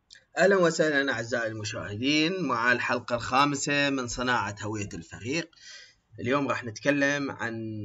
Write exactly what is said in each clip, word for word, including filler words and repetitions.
أهلا وسهلا أعزائي المشاهدين مع الحلقة الخامسة من صناعة هوية الفريق. اليوم راح نتكلم عن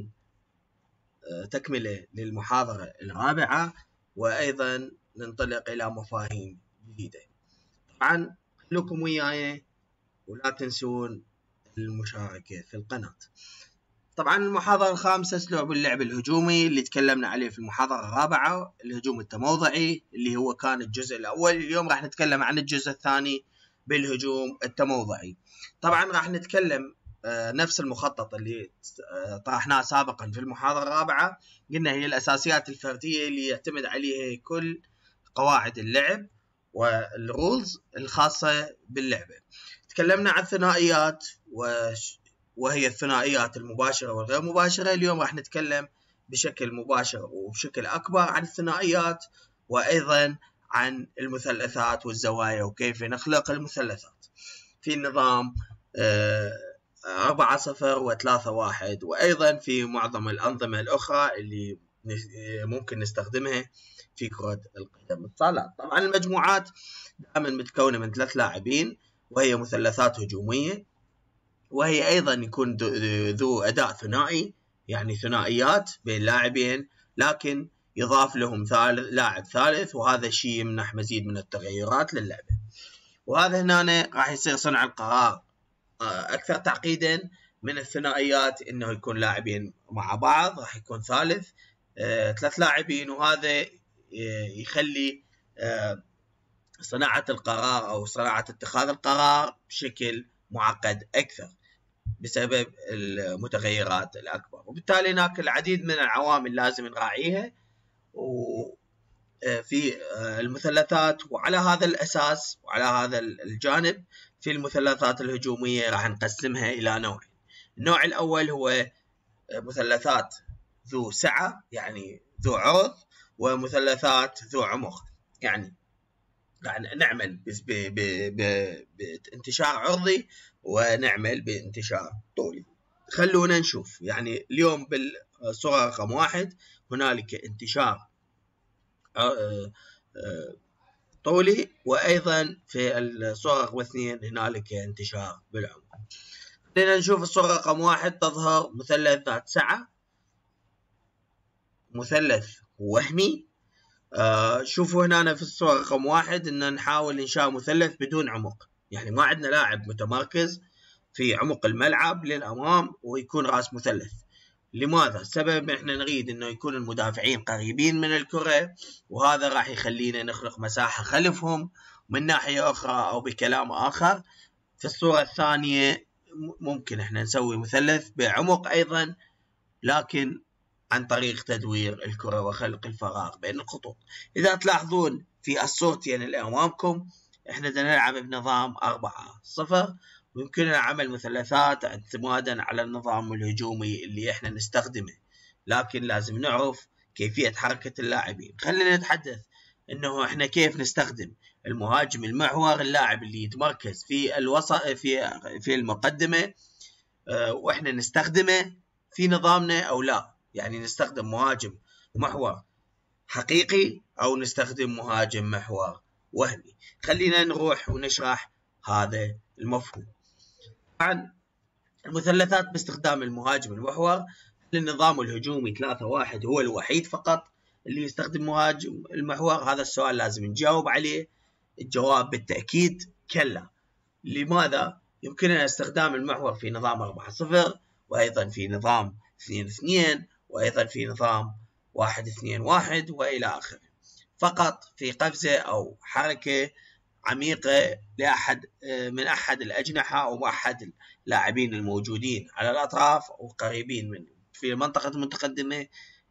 تكملة للمحاضرة الرابعة، وأيضا ننطلق إلى مفاهيم جديدة. طبعا خلوكم وياي ولا تنسون المشاركة في القناة. طبعا المحاضرة الخامسة أسلوب اللعب الهجومي اللي تكلمنا عليه في المحاضرة الرابعة، الهجوم التموضعي اللي هو كان الجزء الأول. اليوم راح نتكلم عن الجزء الثاني بالهجوم التموضعي. طبعا راح نتكلم نفس المخطط اللي طرحناه سابقا في المحاضرة الرابعة. قلنا هي الأساسيات الفردية اللي يعتمد عليها كل قواعد اللعب والرولز الخاصة باللعبة. تكلمنا عن الثنائيات و وهي الثنائيات المباشرة والغير مباشرة. اليوم راح نتكلم بشكل مباشر وبشكل أكبر عن الثنائيات، وأيضا عن المثلثات والزوايا وكيف نخلق المثلثات في النظام أربعة صفر وثلاثة واحد، وأيضا في معظم الأنظمة الأخرى اللي ممكن نستخدمها في كرة القدم الصالات. طبعا المجموعات دائما متكونة من ثلاث لاعبين، وهي مثلثات هجومية، وهي أيضا يكون ذو أداء ثنائي، يعني ثنائيات بين لاعبين، لكن يضاف لهم ثالث لاعب ثالث، وهذا الشيء يمنح مزيد من التغيرات للعبة. وهذا هنا راح يصير صنع القرار أكثر تعقيدا من الثنائيات، إنه يكون لاعبين مع بعض، راح يكون ثالث آه، ثلاث لاعبين، وهذا يخلي آه، صناعة القرار أو صناعة اتخاذ القرار بشكل معقد أكثر بسبب المتغيرات الأكبر. وبالتالي هناك العديد من العوامل لازم نراعيها في المثلثات. وعلى هذا الأساس وعلى هذا الجانب في المثلثات الهجومية راح نقسمها إلى نوعين. النوع الأول هو مثلثات ذو سعة، يعني ذو عرض، ومثلثات ذو عمق، يعني نعمل بانتشار عرضي ونعمل بانتشار طولي. خلونا نشوف. يعني اليوم بالصورة رقم واحد هنالك انتشار طولي، وأيضا في الصورة رقم اثنين هنالك انتشار بالعمق. خلينا نشوف الصورة رقم واحد. تظهر مثلث ذات سعة، مثلث وهمي. آه شوفوا هنا في الصورة رقم واحد إن نحاول إنشاء مثلث بدون عمق، يعني ما عندنا لاعب متمركز في عمق الملعب للأمام ويكون رأس مثلث. لماذا؟ السبب إحنا نريد إنه يكون المدافعين قريبين من الكرة، وهذا راح يخلينا نخلق مساحة خلفهم. من ناحية أخرى أو بكلام آخر، في الصورة الثانية ممكن إحنا نسوي مثلث بعمق أيضا، لكن عن طريق تدوير الكرة وخلق الفراغ بين الخطوط. إذا تلاحظون في الصورتين اللي أمامكم إحنا نلعب بنظام أربعة صفر، ويمكننا عمل مثلثات اعتمادا على النظام الهجومي اللي إحنا نستخدمه، لكن لازم نعرف كيفية حركة اللاعبين. خلينا نتحدث إنه إحنا كيف نستخدم المهاجم المحور، اللاعب اللي يتمركز في الوسط في في المقدمة، أه وإحنا نستخدمه في نظامنا أو لا. يعني نستخدم مهاجم محور حقيقي أو نستخدم مهاجم محور وهمي. خلينا نروح ونشرح هذا المفهوم. طبعا المثلثات باستخدام المهاجم المحور للنظام الهجومي ثلاثة واحد هو الوحيد فقط اللي يستخدم مهاجم المحور. هذا السؤال لازم نجاوب عليه. الجواب بالتأكيد كلا. لماذا؟ يمكننا استخدام المحور في نظام أربعة صفر، وأيضا في نظام اثنين اثنين، وأيضا في نظام واحد اثنين واحد وإلى آخره، فقط في قفزة أو حركة عميقة لأحد من أحد الأجنحة أو أحد اللاعبين الموجودين على الأطراف أو قريبين من في المنطقة المتقدمة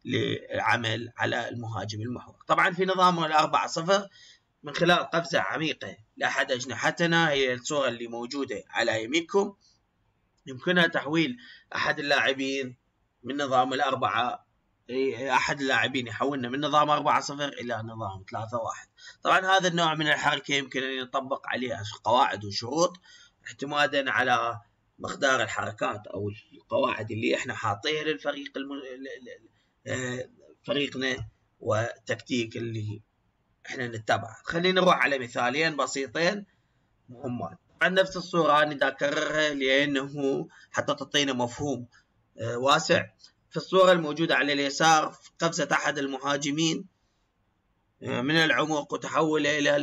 للعمل على المهاجم المحور. طبعا في نظام الأربعة صفر من خلال قفزة عميقة لأحد أجنحتنا، هي الصورة اللي موجودة على يمينكم، يمكنها تحويل أحد اللاعبين من نظام الأربعة أحد اللاعبين يحولنا من نظام أربعة صفر إلى نظام ثلاثة واحد. طبعا هذا النوع من الحركة يمكن أن يطبق عليه قواعد وشروط اعتمادا على مقدار الحركات أو القواعد اللي إحنا حاطيها للفريق الم... فريقنا وتكتيك اللي احنا نتبعها. خلينا نروح على مثالين بسيطين مهمات. عن نفس الصورة أنا دا أكررها لأنه حتى تعطينا مفهوم آه واسع. في الصورة الموجودة على اليسار قفزة أحد المهاجمين آه من العمق وتحوله إلى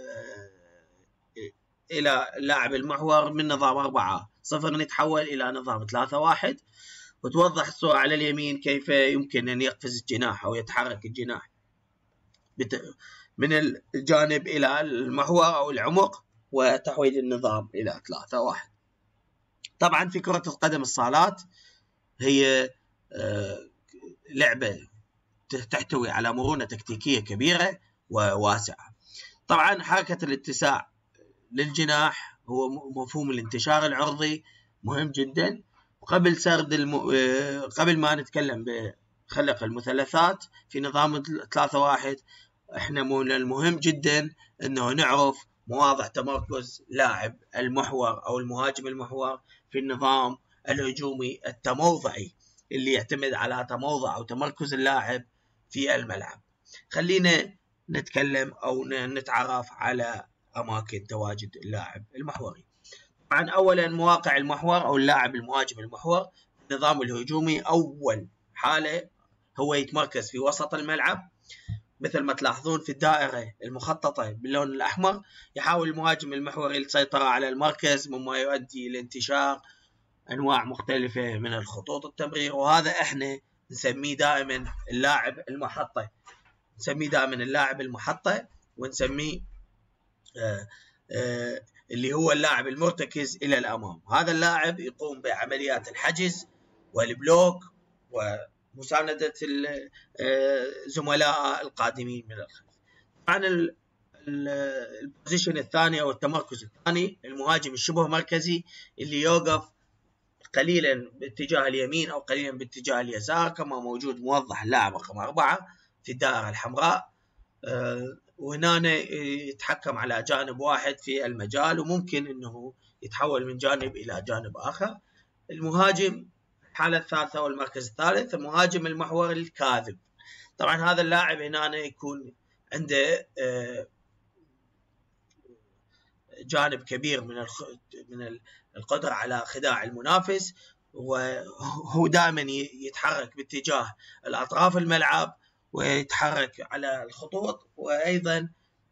إلى لاعب المحور من نظام أربعة صفر نتحول إلى نظام ثلاثة واحد. وتوضح الصورة على اليمين كيف يمكن أن يقفز الجناح أو يتحرك الجناح من الجانب إلى المحور أو العمق وتحويل النظام إلى ثلاثة واحد. طبعا في كرة القدم الصالات هي لعبة تحتوي على مرونة تكتيكية كبيرة وواسعة. طبعا حركة الاتساع للجناح هو مفهوم الانتشار العرضي مهم جدا. وقبل سرد الم... قبل ما نتكلم بخلق المثلثات في نظام ثلاثة واحد احنا من المهم جدا انه نعرف مواضع تمركز لاعب المحور او المهاجم المحور في النظام الهجومي التموضعي اللي يعتمد على تموضع او تمركز اللاعب في الملعب. خلينا نتكلم او نتعرف على اماكن تواجد اللاعب المحوري. طبعا اولا مواقع المحور او اللاعب المهاجم المحور في النظام الهجومي اول حاله هو يتمركز في وسط الملعب مثل ما تلاحظون في الدائرة المخططة باللون الأحمر. يحاول المهاجم المحوري السيطرة على المركز مما يؤدي لانتشار أنواع مختلفة من الخطوط التمرير، وهذا احنا نسميه دائما اللاعب المحطة نسميه دائما اللاعب المحطة ونسميه آآ آآ اللي هو اللاعب المرتكز إلى الأمام. هذا اللاعب يقوم بعمليات الحجز والبلوك ومساندة الزملاء القادمين من الخلف. طبعا البوزيشن الثاني أو التمركز الثاني المهاجم الشبه مركزي اللي يوقف قليلا باتجاه اليمين أو قليلا باتجاه اليسار كما موجود موضح اللاعب رقم أربعة في الدائرة الحمراء. وهنا يتحكم على جانب واحد في المجال وممكن أنه يتحول من جانب إلى جانب آخر. المهاجم الحالة الثالثة والمركز الثالث المهاجم المحور الكاذب. طبعا هذا اللاعب هنا يكون عنده جانب كبير من من القدرة على خداع المنافس وهو دائما يتحرك باتجاه الأطراف الملعب ويتحرك على الخطوط وأيضا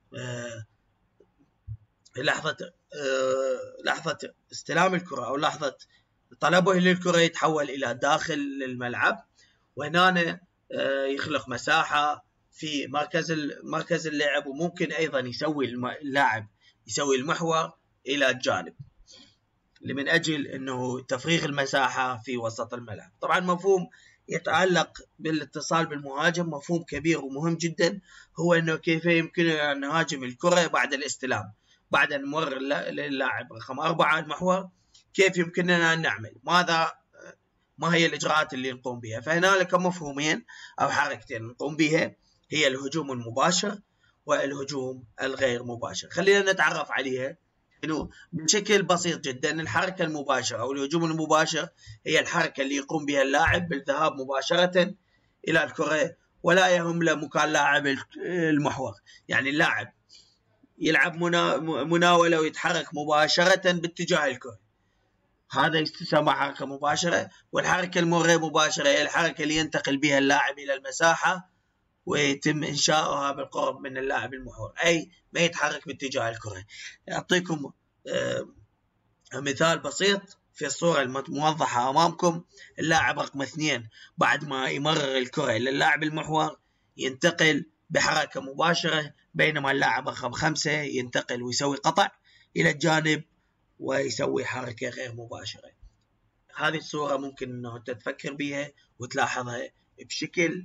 لحظة لحظة استلام الكرة أو لحظة طلبه للكرة يتحول إلى داخل الملعب وهنا يخلق مساحة في مركز مركز اللعب وممكن أيضا يسوي اللاعب يسوي المحور إلى الجانب لمن أجل أنه تفريغ المساحة في وسط الملعب. طبعا مفهوم يتعلق بالاتصال بالمهاجم مفهوم كبير ومهم جدا هو أنه كيف يمكننا أن نهاجم الكرة بعد الاستلام بعد أن نمر للاعب رقم أربعة المحور كيف يمكننا أن نعمل ماذا ما هي الإجراءات اللي نقوم بها. فهنالك مفهومين أو حركتين نقوم بها هي الهجوم المباشر والهجوم الغير مباشر. خلينا نتعرف عليها إنه بشكل بسيط جدا. الحركة المباشرة أو الهجوم المباشر هي الحركة اللي يقوم بها اللاعب بالذهاب مباشرة إلى الكرة ولا يهم له مكان لاعب المحور. يعني اللاعب يلعب مناولة ويتحرك مباشرة باتجاه الكرة هذا يسمى حركة مباشرة. والحركة الغير مباشرة هي الحركة اللي ينتقل بها اللاعب إلى المساحة ويتم إنشاؤها بالقرب من اللاعب المحور أي ما يتحرك باتجاه الكرة. أعطيكم مثال بسيط في الصورة الموضحة أمامكم. اللاعب رقم اثنين بعد ما يمرر الكرة إلى اللاعب المحور ينتقل بحركة مباشرة بينما اللاعب رقم خمسة ينتقل ويسوي قطع إلى الجانب ويسوي حركة غير مباشرة. هذه الصورة ممكن أنه تتفكر بها وتلاحظها بشكل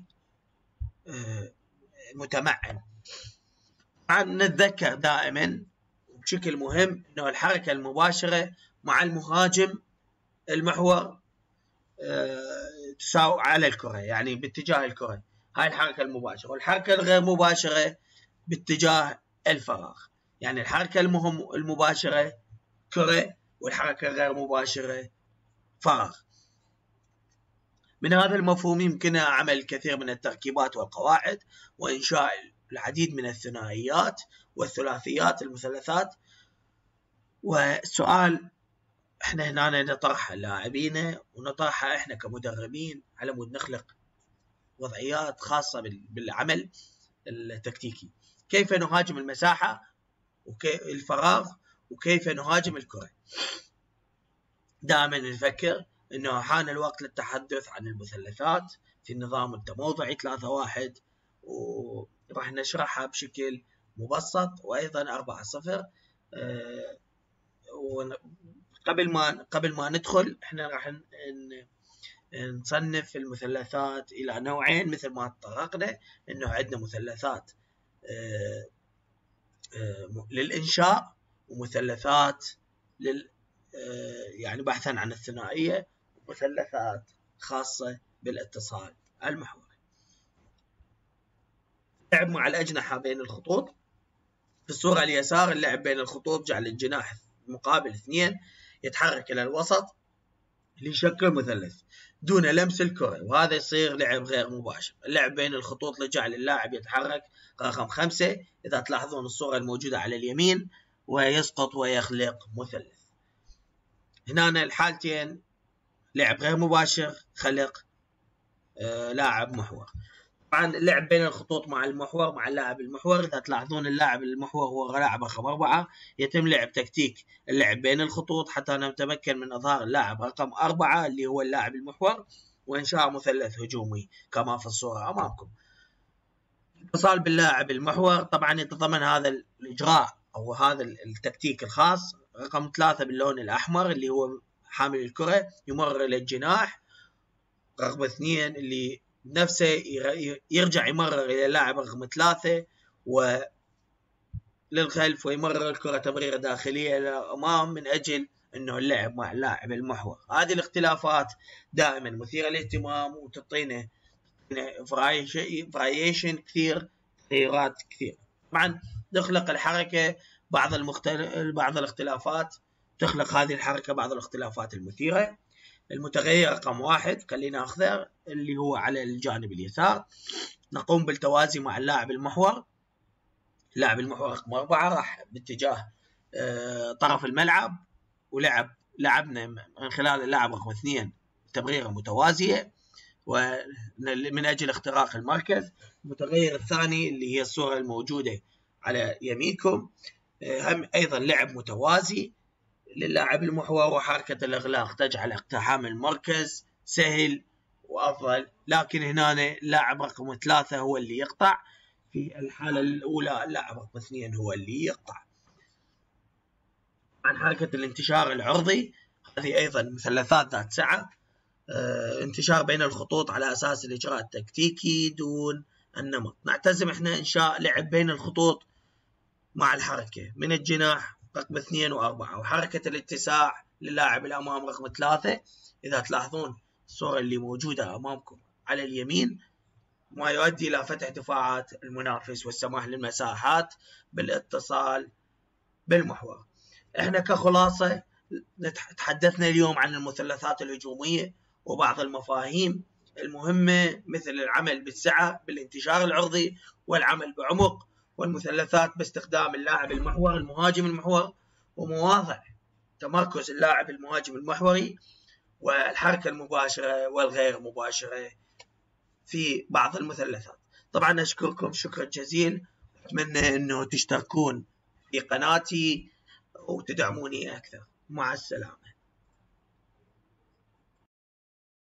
متمعن. نتذكر دائما بشكل مهم أنه الحركة المباشرة مع المهاجم المحور تساوي على الكرة يعني باتجاه الكرة هاي الحركة المباشرة. والحركة الغير مباشرة باتجاه الفراغ يعني الحركة المهم المباشرة كرة والحركة غير مباشرة فراغ. من هذا المفهوم يمكن عمل الكثير من التركيبات والقواعد وإنشاء العديد من الثنائيات والثلاثيات المثلثات. والسؤال احنا هنا نطرحها لاعبينا ونطرحها احنا كمدربين على مود نخلق وضعيات خاصة بالعمل التكتيكي. كيف نهاجم المساحة والفراغ وكيف نهاجم الكرة. دائما نفكر انه حان الوقت للتحدث عن المثلثات في النظام التموضعي ثلاثة واحد، وراح نشرحها بشكل مبسط، وايضا أربعة صفر. أه قبل ما قبل ما ندخل احنا راح نصنف المثلثات الى نوعين مثل ما تطرقنا، انه عندنا مثلثات أه أه للانشاء ومثلثات لل يعني بحثا عن الثنائية، ومثلثات خاصة بالاتصال المحوري. لعب مع الأجنحة بين الخطوط. في الصورة اليسار اللعب بين الخطوط جعل الجناح مقابل اثنين يتحرك إلى الوسط ليشكل مثلث دون لمس الكرة، وهذا يصير لعب غير مباشر. اللعب بين الخطوط لجعل اللاعب يتحرك رقم خمسة، إذا تلاحظون الصورة الموجودة على اليمين، ويسقط ويخلق مثلث. هنا الحالتين لعب غير مباشر، خلق آه لاعب محور. طبعا اللعب بين الخطوط مع المحور مع اللاعب المحور، إذا تلاحظون اللاعب المحور هو لاعب رقم أربعة، يتم لعب تكتيك اللعب بين الخطوط حتى نتمكن من إظهار اللاعب رقم أربعة اللي هو اللاعب المحور وإنشاء مثلث هجومي كما في الصورة أمامكم. الاتصال باللاعب المحور طبعا يتضمن هذا الإجراء أو هذا التكتيك الخاص. رقم ثلاثة باللون الأحمر اللي هو حامل الكرة يمرر إلى الجناح. رقم اثنين اللي نفسه يرجع يمرر إلى اللاعب رقم ثلاثة وللخلف ويمرر الكرة تمريرة داخلية إلى الأمام من أجل أنه اللعب مع اللاعب المحور. هذه الاختلافات دائما مثيرة للاهتمام وتعطينا فرايشن كثير، تغييرات كثير. طبعا تخلق الحركة بعض المختل... بعض الاختلافات تخلق هذه الحركة بعض الاختلافات المثيرة. المتغير رقم واحد خلينا أخذه اللي هو على الجانب اليسار. نقوم بالتوازي مع اللاعب المحور. اللاعب المحور رقم أربعة راح باتجاه اه طرف الملعب، ولعب لعبنا من خلال اللاعب رقم اثنين تمريرة متوازية ومن أجل اختراق المركز. المتغير الثاني اللي هي الصورة الموجودة على يمينكم هم أيضا لعب متوازي للاعب المحور، وحركة الإغلاق تجعل اقتحام المركز سهل وأفضل. لكن هنا اللاعب رقم ثلاثة هو اللي يقطع، في الحالة الأولى اللاعب رقم اثنين هو اللي يقطع. عن حركة الانتشار العرضي، هذه أيضا مثلثات ذات سعة، اه انتشار بين الخطوط على أساس الإجراء التكتيكي دون النمط. نعتزم احنا إنشاء لعب بين الخطوط مع الحركة من الجناح رقم اثنين وأربعة، وحركة الاتساع للاعب الأمام رقم ثلاثة. إذا تلاحظون الصورة اللي موجودة أمامكم على اليمين، ما يؤدي إلى فتح دفاعات المنافس والسماح للمساحات بالاتصال بالمحور. احنا كخلاصة تحدثنا اليوم عن المثلثات الهجومية وبعض المفاهيم المهمة مثل العمل بالسعة بالانتشار العرضي والعمل بعمق، والمثلثات باستخدام اللاعب المحور المهاجم المحور ومواضع تمركز اللاعب المهاجم المحوري والحركة المباشرة والغير مباشرة في بعض المثلثات. طبعا أشكركم شكرا جزيلا، أتمنى أنه تشتركون في قناتي وتدعموني أكثر. مع السلامة.